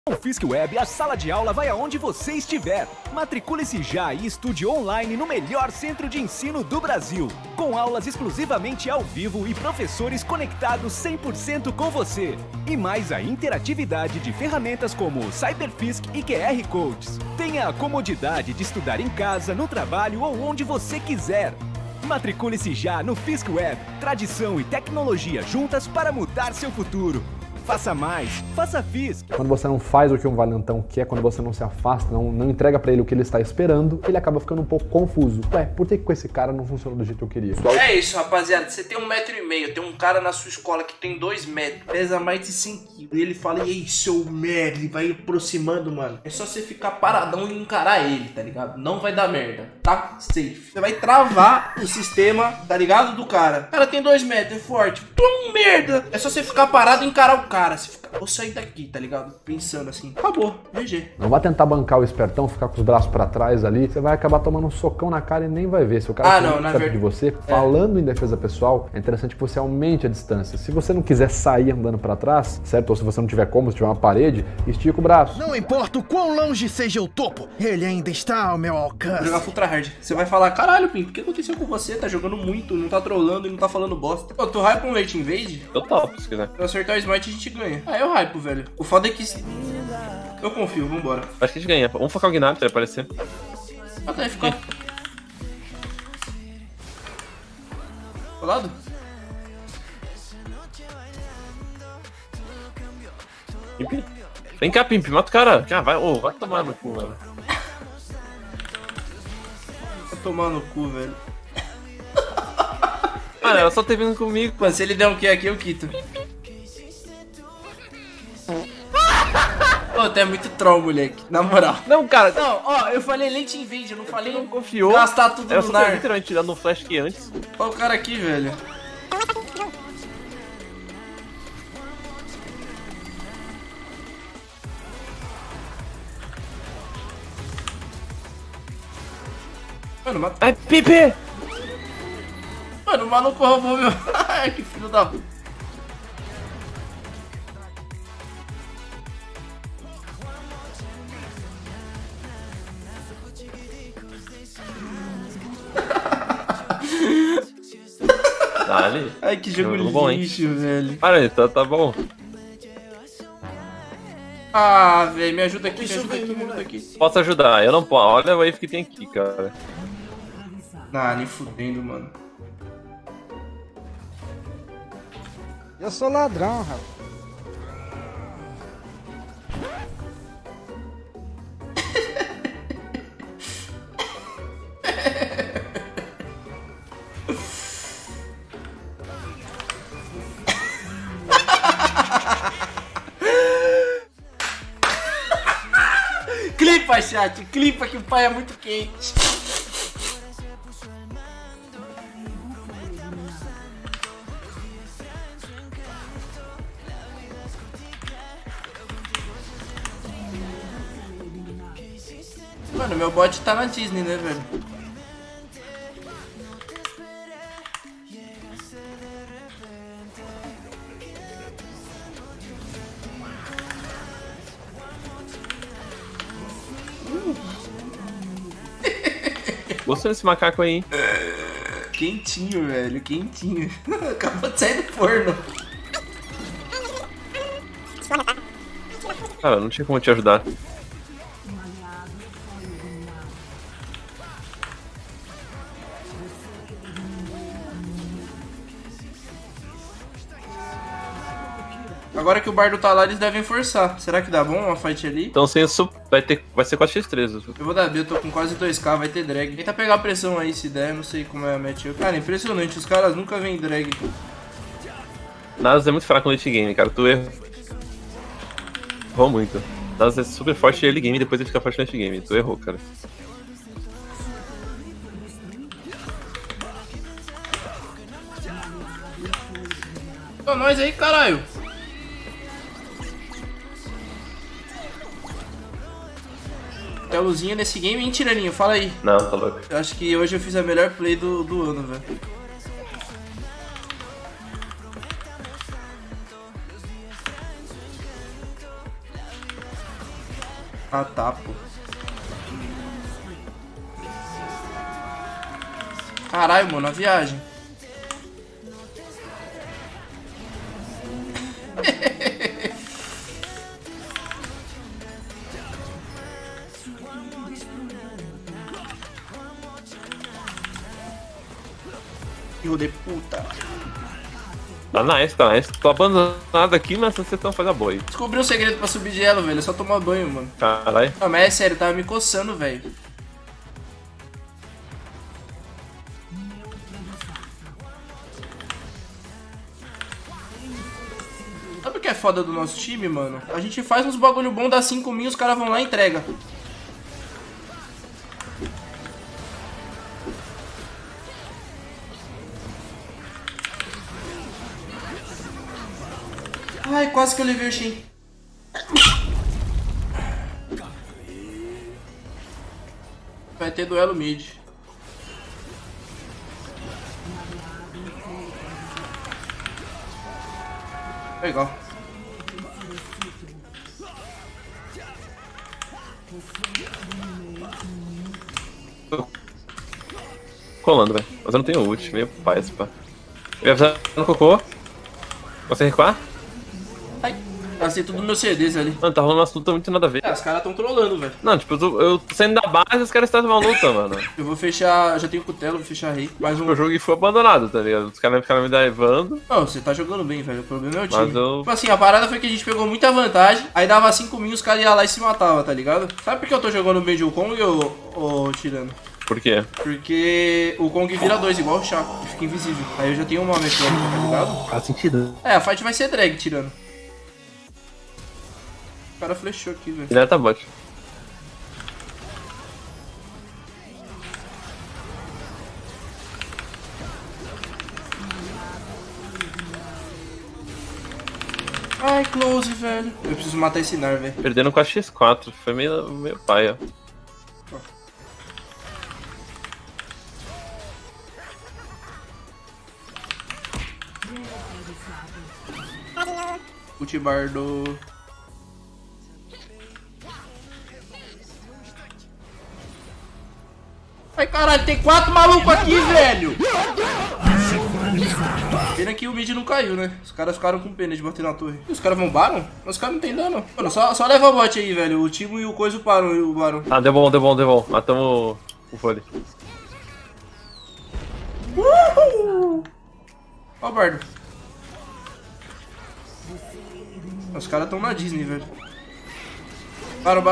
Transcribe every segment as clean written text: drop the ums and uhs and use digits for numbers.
Com o Fisk Web, a sala de aula vai aonde você estiver. Matricule-se já e estude online no melhor centro de ensino do Brasil. Com aulas exclusivamente ao vivo e professores conectados 100% com você. E mais a interatividade de ferramentas como CyberFisk e QR Codes. Tenha a comodidade de estudar em casa, no trabalho ou onde você quiser. Matricule-se já no Fisk Web. Tradição e tecnologia juntas para mudar seu futuro. Faça mais, faça Fisk. Quando você não faz o que um valentão quer, quando você não se afasta, não entrega pra ele o que ele está esperando, ele acaba ficando um pouco confuso. Ué, por que com esse cara não funciona do jeito que eu queria? É isso, rapaziada. Você tem 1,5 m, tem um cara na sua escola que tem 2 metros, pesa mais de 100 kg. E ele fala, e aí, seu merda, ele vai aproximando, mano. É só você ficar paradão e encarar ele, tá ligado? Não vai dar merda, tá? Safe. Você vai travar o sistema, tá ligado? Do cara. O cara tem 2 metros, é forte. Tão merda. É só você ficar parado e encarar o cara. Você fica, vou sair daqui, tá ligado? Pensando assim, acabou, GG. Não vai tentar bancar o espertão, ficar com os braços pra trás ali, você vai acabar tomando um socão na cara e nem vai ver. Se o cara estiver perto de você, falando em defesa pessoal, é interessante que você aumente a distância. Se você não quiser sair andando pra trás, certo? Ou se você não tiver como, se tiver uma parede, estica o braço. Não importa o quão longe seja o topo, ele ainda está ao meu alcance. Vou jogar Ultra Hard. Você vai falar, caralho, Pim, o que aconteceu com você? Tá jogando muito, não tá trollando e não tá falando bosta. Pô, tu hype um Late Invade? Eu topo, se quiser. Se eu acertar o smite, a gente ganha. Ah, eu hype, velho. O foda é que... Eu confio, vambora. Acho que a gente ganha. Vamos focar o Gnat, vai aparecer. Até ficar. Colado? Pimp. Vem cá, Pimp, mata o cara. Ah, vai tomar no cu, velho. Vai tomar no cu, velho. Mano, ela só tá vindo comigo. Mano, se ele der um Q aqui, eu quito. Pô, tu é muito troll, moleque. Na moral. Não, cara. Não, ó, eu falei Late Invade, eu não falei não confiou. gastar tudo Eu no só nar. literalmente dando um flash aqui antes. Olha o cara aqui, velho. Mano, mata. Ai, Pipe! Mano, o maluco roubou meu. Ai, que filho da. Dale. Ai, que jogo bom, lixo, velho. Para aí, tá bom. Ah, velho, me ajuda aqui, me ajuda aqui. Posso ajudar, eu não posso. Olha a wave que tem aqui, cara. Ah, nem fudendo, mano. Eu sou ladrão, rapaz. Clipa, chat, clipa que o pai é muito quente. Mano, meu bot tá na Disney, né, velho? Gostou desse macaco aí, hein? Quentinho, velho, quentinho. Acabou de sair do forno. Cara, não tinha como te ajudar. Agora que o bardo tá lá, eles devem forçar. Será que dá bom uma fight ali? Então sem vai ser 4x3. Eu vou dar B, eu tô com quase 2k, vai ter drag. Tenta pegar a pressão aí se der, não sei como é a match. Cara, impressionante, os caras nunca vêm drag. Nasus é muito fraco no late game, cara. Tu errou muito. Nasus é super forte early game e depois ele fica forte no late game. Tu errou, cara. Ó, nós aí, caralho. Tem a luzinha nesse game, hein, Tiraninho? Fala aí. Não, tá louco. Eu acho que hoje eu fiz a melhor play do ano, velho. Ah, tá, pô. Caralho, mano, a viagem. Filho de puta. Tá nice, tá nice. Tô abandonado aqui, mas vocês estão fazendo boa aí. Descobri um segredo pra subir de elo, velho. É só tomar banho, mano. Caralho. Não, mas é sério, tava me coçando, velho. Sabe o que é foda do nosso time, mano? A gente faz uns bagulho bom, dá 5 mil, os caras vão lá e entrega. Ai, quase que eu levei o Shin. Vai ter duelo mid. Legal. Tô colando, velho. Mas eu não tenho ult, meio pai esse pá. Eu ia avisar no cocô. Consegue recuar? Ai, passei tudo no meu CDs ali. Mano, tá rolando umas lutas muito nada a ver. É, os caras tão trolando, velho. Não, tipo, eu tô saindo da base e os caras estão numa luta, mano. Eu vou fechar, já tenho cutelo, vou fechar rei. Mais um. O jogo foi abandonado, tá ligado? Os caras ficaram me daivando. Não, você tá jogando bem, velho. O problema é o time. Mas eu... Tipo assim, a parada foi que a gente pegou muita vantagem, aí dava 5 mil, os caras iam lá e se matavam, tá ligado? Sabe por que eu tô jogando bem de Wukong, ô Tirano? Por quê? Porque o Kong vira 2, igual o Chaco, e fica invisível. Aí eu já tenho uma mecânica, tá ligado? Faz sentido. É, a fight vai ser drag, Tirano. O cara flechou aqui, velho. Ele tá bot. Ai, close, velho. Eu preciso matar esse Nar, velho. Perdendo com a X4, foi meio paia. Ultibardo. Ai, caralho, tem 4 malucos aqui, velho. Pena que o mid não caiu, né? Os caras ficaram com pena de bater na torre. E os caras vão Baron? Os caras não tem dano. Mano, só leva o bot aí, velho. O Timo e o Coiso param e o Baron. Ah, deu bom. Matamos o Foley. Ó o Bardo. Os caras tão na Disney, velho. Baron.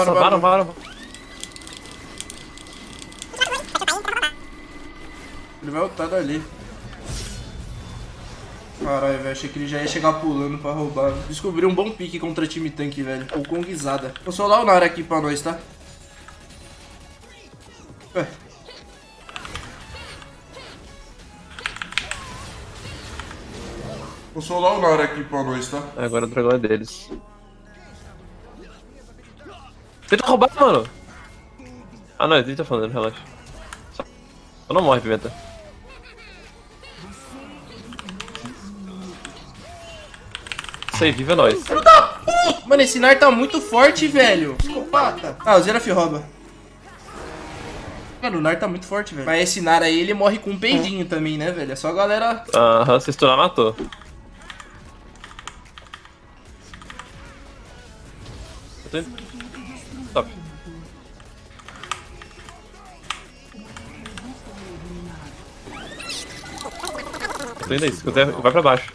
Ele vai ultar dali. Caralho, velho, achei que ele já ia chegar pulando pra roubar. Descobri um bom pique contra time tanque, velho. Ou Kongzada. Vou solar o Nara aqui pra nós, tá? Ué. Vou solar o Nara aqui pra nós, tá? Agora o dragão é deles. Tenta roubar, mano! Ah, não, ele tá falando, relaxa. Só não morre, Pimenta. Isso aí, vive é nóis. Filho da puta! Mano, esse Nar tá muito forte, velho. Psicopata. Ah, o Zeraf rouba. Mano, o Nar tá muito forte, velho. Mas esse Nar aí, ele morre com um peidinho também, né, velho? É só a galera... Aham, se estourar, matou. Top. Tô indo aí, se quiser, vai pra baixo.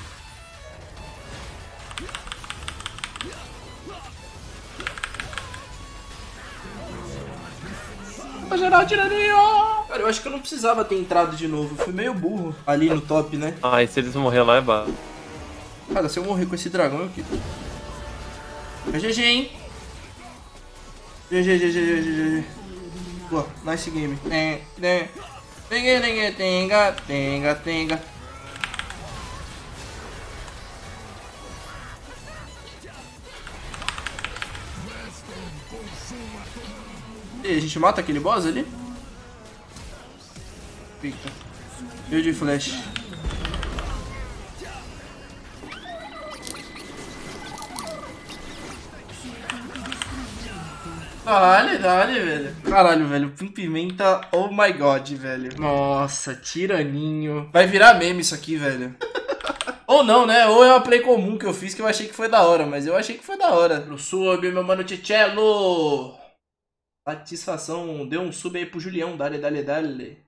Pra geral, tiraninho! Cara, eu acho que eu não precisava ter entrado de novo. Fui meio burro ali no top, né? Ah, e se eles morrer lá é barra. Cara, se eu morrer com esse dragão, eu quito. É GG, hein? GG. Boa, nice game. Tenga. E aí, a gente mata aquele boss ali? Fica. Eu de flash. Dale, velho. Caralho, velho. Pimenta, oh my god, velho. Nossa, tiraninho. Vai virar meme isso aqui, velho. Ou não, né? Ou é uma play comum que eu fiz que eu achei que foi da hora. Mas eu achei que foi da hora. Pro sub, meu mano Tchelo. Satisfação. Deu um sub aí pro Julião. Dale.